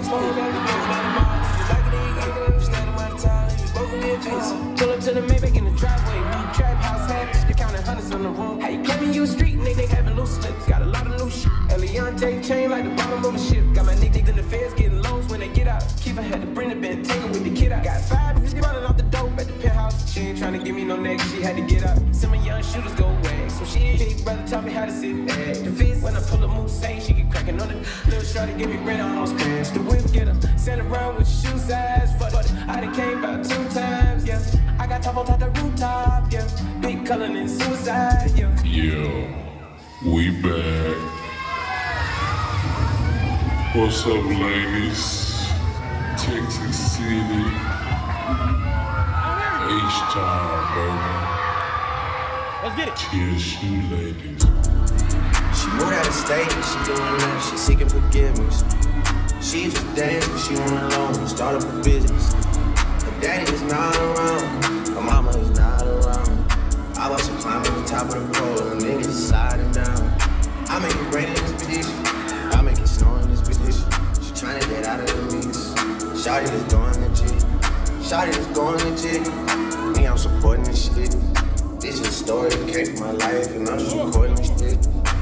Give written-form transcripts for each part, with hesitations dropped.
Pull up to the Maybach in the driveway. Trap house hat, they counting hundreds on the room. How you claiming you a street nigga? They having loose slips. Got a lot of new shit. Eliante chain like the bottom of a ship. Got my niggas in the feds getting loans when they get out. Kiva had to bring the band, take it with the kid out. Got 5 bitches running off the dope at the penthouse. She ain't trying to give me no neck, she had to get out. Some of young shooters go away. So she ain't big brother taught me how to sit back. The fist when I pull a move, say she get cracking on it. Little shorty give me bread, I almost crashed. The whip get her, send around with shoe size. Fuck it, I done came about 2 times, yeah. I got top on top the rooftop, yeah. Big color and suicide, yeah. Yeah, we back. What's up, ladies? Texas City. H-Town, baby. Let's get it. TSU ladies. She moved out of state, she doing that, she seeking forgiveness. She just danced, but she went alone, start up a business. Her daddy is not around, her mama is not around. I watch her climb on the top of the pole, and niggas sliding down. I make it rain in this petition, I make it snow in this petition. She trying to get out of the mix. Shawty is going legit, Shawty is going legit. Me, I'm supporting this shit. This is a story that came from my life, and I'm just recording this shit.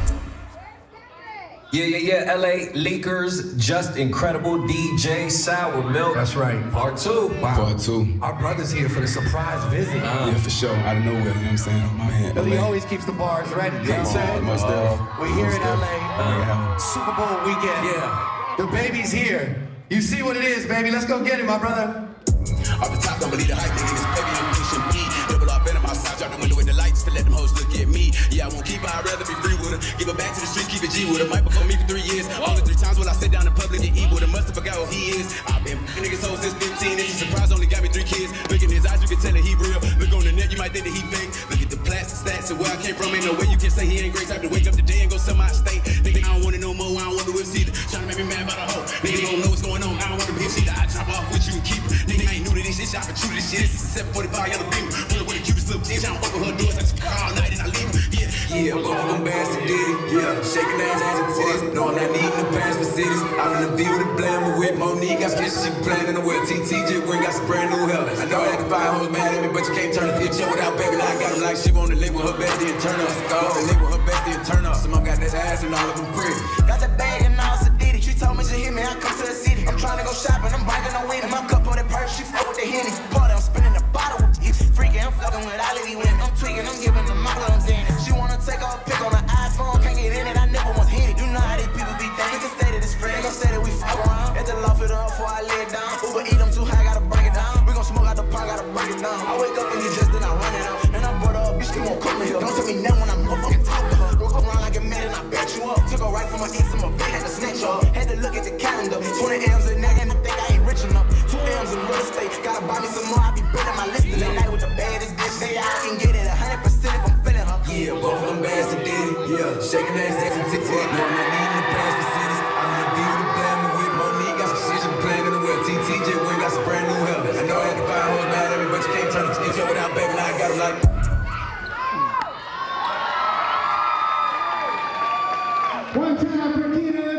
Yeah, LA Leakers, just incredible DJ Sour Milk. That's right. Part 2. Wow. Part 2. Our brother's here for the surprise visit. Yeah, for sure. Out of nowhere, you know what I'm saying? My man, But he LA. always keeps the bars ready. You know what I'm saying? Most definitely. We're here in LA. Super Bowl weekend. Yeah. The baby's here. You see what it is, baby. Let's go get it, my brother. Off the top, don't believe the hype, nigga, this baby, I'm pushing P. Double off venom outside, drop the window with the lights to let them hoes look at me. Yeah, I won't keep her, I'd rather be free with her. Give her back to the street, keep it G with her. Might before me for 3 years. Only 3 times when I sit down in public and eat with her. Must have forgot who he is. I've been niggas hoes since 15. It's a surprise, only got me 3 kids. Look in his eyes, you can tell that he real. Look on the net, you might think that he fake. Look at the plastic stats and where I came from. Ain't no way you can say he ain't great. Type to wake up today and go sell my estate. Nigga, I don't want it no more, I don't want the whips either. Trying to make me mad about a hoe. Nigga, don't know what's going on, I don't want the bitch either. I chop off with you and keep her. Nigga, I ain't new to this shit, shot for true to this shit. This is a 745 yellow beam. Pull up with a Cupid's little bitch, I don't open her doors. I just all night and I leave her. Yeah, both of them bands that did it. Yeah, shaking ass and titties. No, I'm not needing the pants for cities. I'm in the view with the blammer with Monique. Got sketchy, she playing in the world. TTJ Wing got some brand new hell. I know I had to find hoes mad at me, but you can't turn the picture without baby. Now I got them like she wanna live with her bestie and turn up. Live with her bestie and turn up. Some of them got that ass and all of them pretty. Got the bag and all did it. She told me she hit me, I come to the city. I'm trying to go shopping, I'm biking on winning. My cup on that purse, she fuck with the Henny. Party, I'm spinning the bottle with you. Freaking, I'm fucking with all of these women. I'm tweaking, I'm giving them all I'm saying. She wanna take off a pic on the iPhone, can't get in it, I never once hit it. You know how these people be thinking. We can say that it's free, they gon' say that we fuck around. At the loft it up before I lay it down. Uber eat them too high, gotta bring it down. We gon' smoke out the pot, gotta break it down. I wake up and you just then I run it out. And I brought her up, bitch, she won't come in here. Don't tell me now when I'm motherfucking talk to her. Broke around like a man and I bet you up. Took her right from my east to my bed, had to snatch her. Had to look at the calendar. 20 M's in there and I think I ain't rich enough. 2 M's in real estate. Gotta buy me some more, I be building my list. Late night with the baddest bitch. Say I can get it 100% if I'm feeling her. Yeah, both of them bands that did it. Yeah, shaking ass and titties. No, I'm not needing the pants for cities. I'm in the view with the blammer with Monique. Got some shit, she playing in the world. TTJ Wing got some brand new hell. I know I had to find hoes mad at me, but you can't turn the picture without baby. Now I got them like. One time for Kida.